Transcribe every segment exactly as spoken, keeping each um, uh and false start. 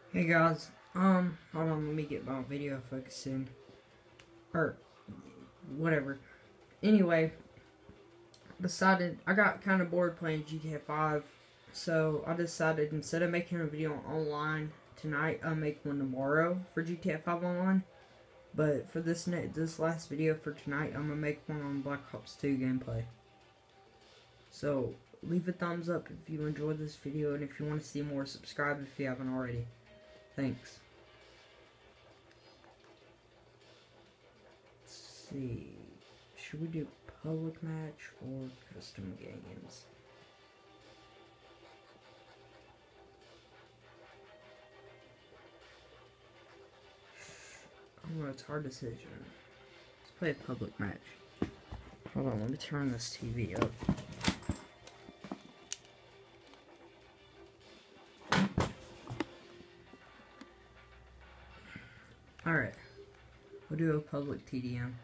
Hey guys, um, hold on, let me get my video focusing, or whatever. Anyway, decided, I got kind of bored playing G T A five, so I decided instead of making a video online tonight, I'll make one tomorrow for G T A five Online. But for this ne this last video for tonight, I'm gonna make one on Black Ops two gameplay. So, leave a thumbs up if you enjoyed this video, and if you want to see more, subscribe if you haven't already. Thanks. Let's see. Should we do public match or custom games? I don't know, it's a hard decision. Let's play a public match. Hold on, let me turn this T V up. Alright. We'll do a public T D M.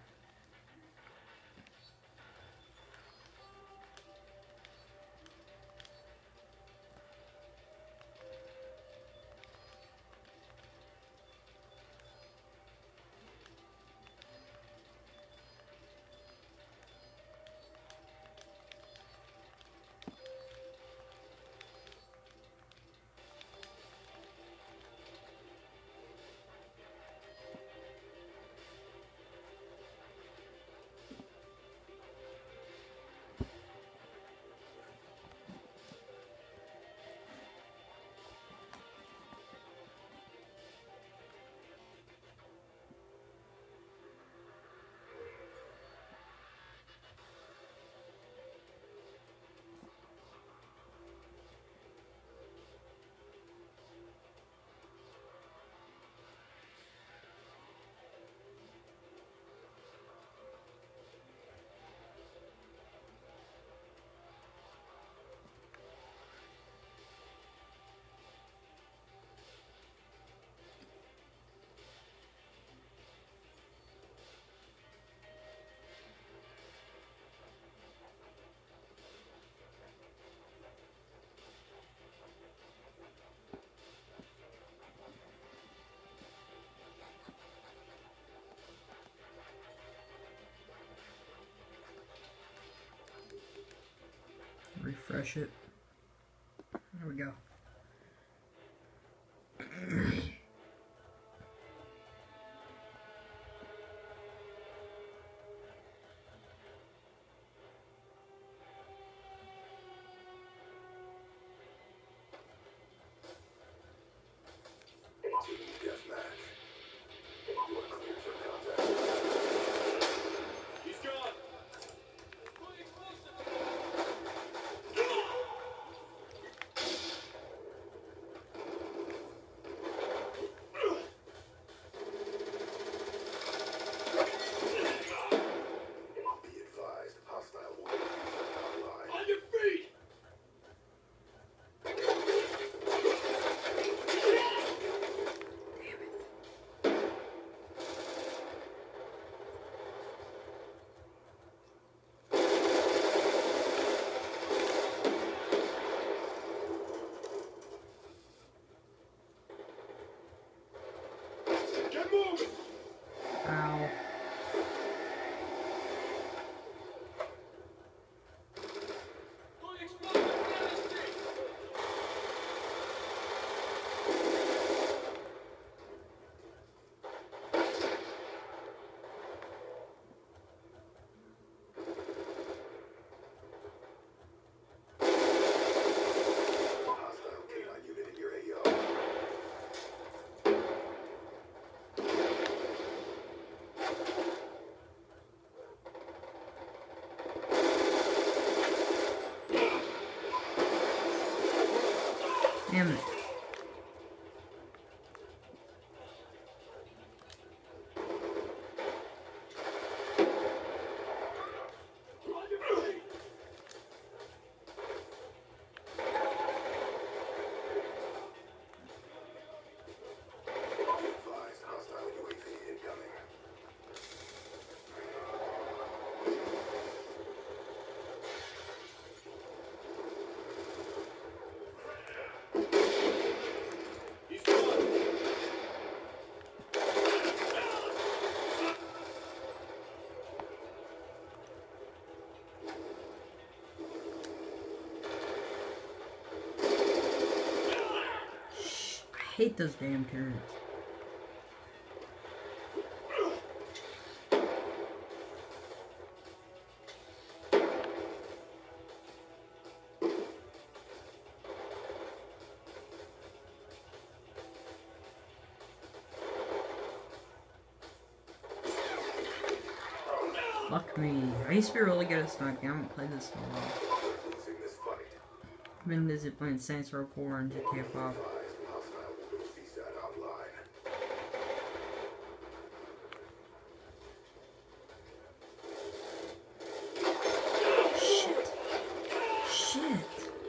Refresh it. There we go. Ow. Damn it. hate those damn turrets. Fuck me. I used to be really good at sniping. I haven't played this in a while. I've been busy playing Saints Row four and G T A five. Shit. Shit.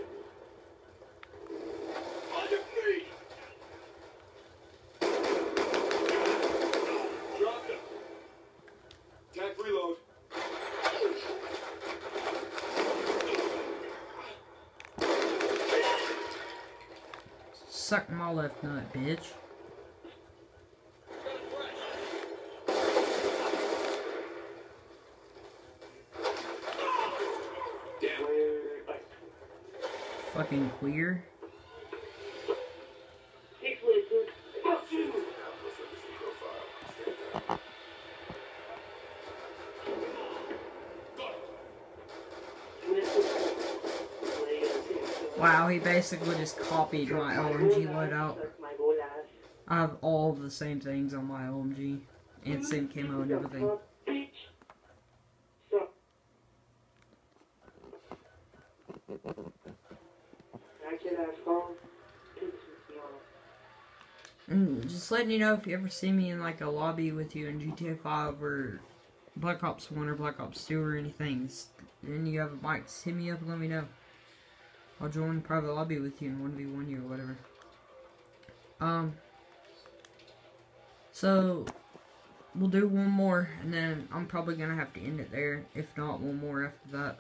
Suck my left nut, bitch. Fucking queer. Wow, he basically just copied my O M G loadout. I have all the same things on my O M G. And same camo and everything. And just letting you know, if you ever see me in like a lobby with you in G T A five or Black Ops one or Black Ops two or anything, and you have a mic, just hit me up and let me know. I'll join private lobby with you in one v one you or whatever. Um, so, we'll do one more, and then I'm probably going to have to end it there. If not, one more after that.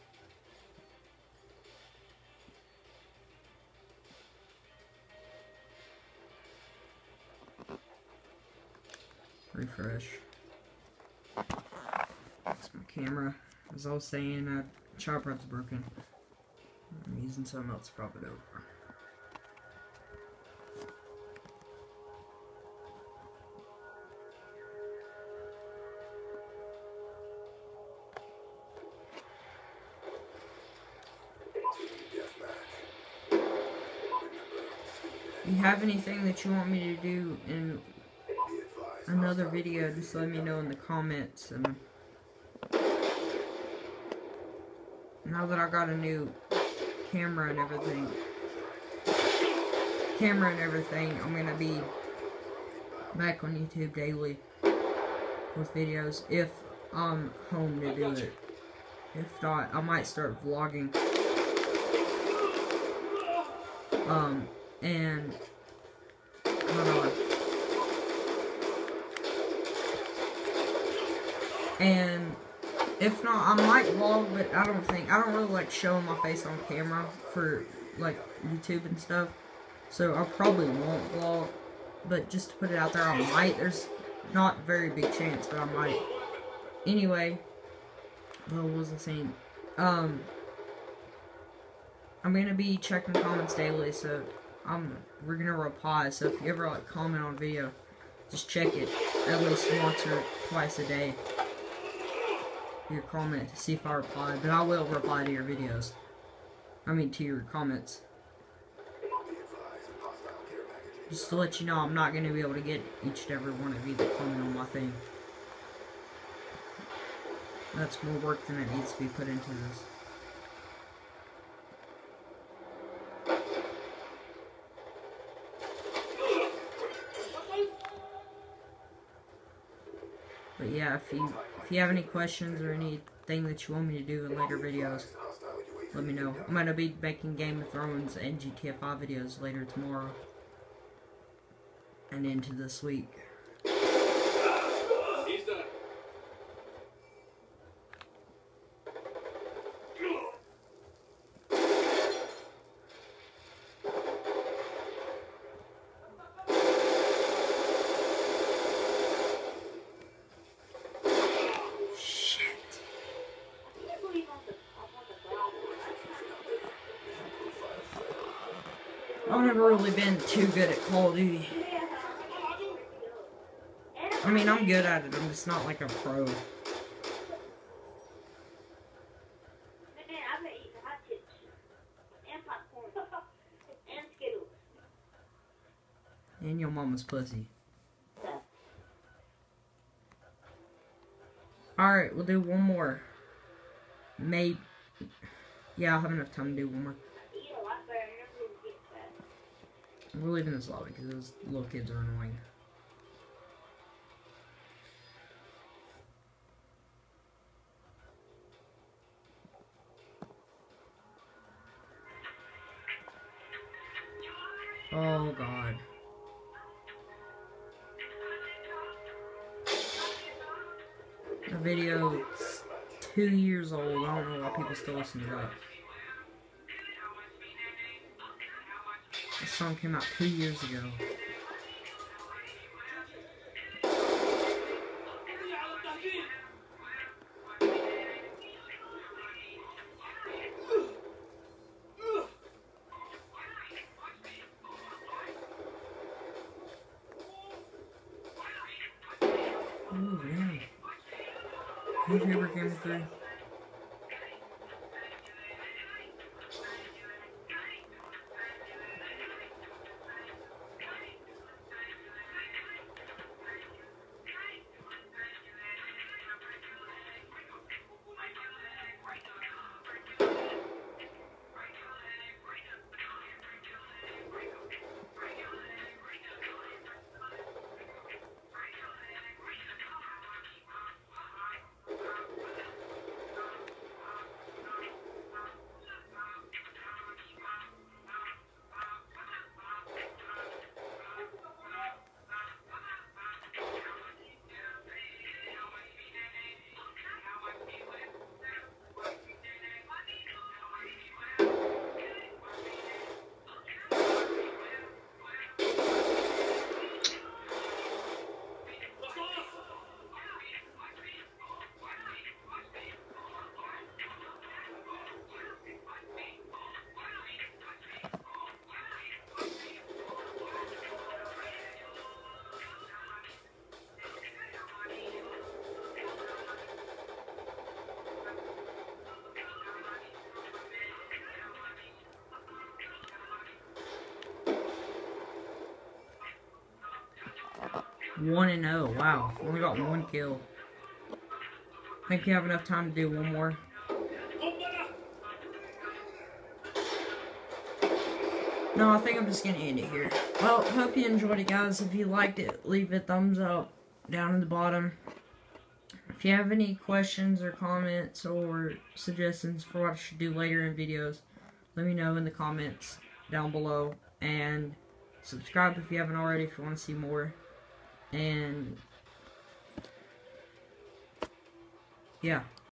Refresh. That's my camera. As I was saying, uh, chopper's broken. I'm using something else to prop it over. If you have anything that you want me to do in another video, just let me know in the comments. And now that I got a new camera and everything, camera and everything, I'm gonna be back on YouTube daily with videos if I'm home to do it. If not, I might start vlogging. Um, and hold on. And if not, I might vlog, but I don't think, I don't really like showing my face on camera for, like, YouTube and stuff. So I probably won't vlog, but just to put it out there, I might. There's not a very big chance, but I might. Anyway, what was I saying? Um, I'm gonna be checking comments daily, so I'm, we're gonna reply. So if you ever, like, comment on a video, just check it at least once or twice a day. Your comment to see if I reply, but I will reply to your videos. I mean, to your comments. Just to let you know, I'm not going to be able to get each and every one of you to comment on my thing. That's more work than it needs to be put into this. But yeah, if you if you have any questions or anything that you want me to do in later videos, let me know. I'm gonna be making Game of Thrones and G T A five videos later tomorrow and into this week. Oh I've never really been too good at Call of Duty. I mean, I'm good at it, I'm just not like a pro. And your mama's pussy. Alright, we'll do one more. Maybe. Yeah, I'll have enough time to do one more. We're leaving this lobby because those little kids are annoying. Oh, God. The video is two years old. I don't know why people still listen to that. This song came out two years ago. Oh, man. Who's ever came through? One and oh, wow. Only got one kill. Think you have enough time to do one more? No, I think I'm just gonna end it here. Well, hope you enjoyed it, guys. If you liked it, leave a thumbs up down in the bottom. If you have any questions or comments or suggestions for what I should do later in videos, let me know in the comments down below. And subscribe if you haven't already if you want to see more. And yeah.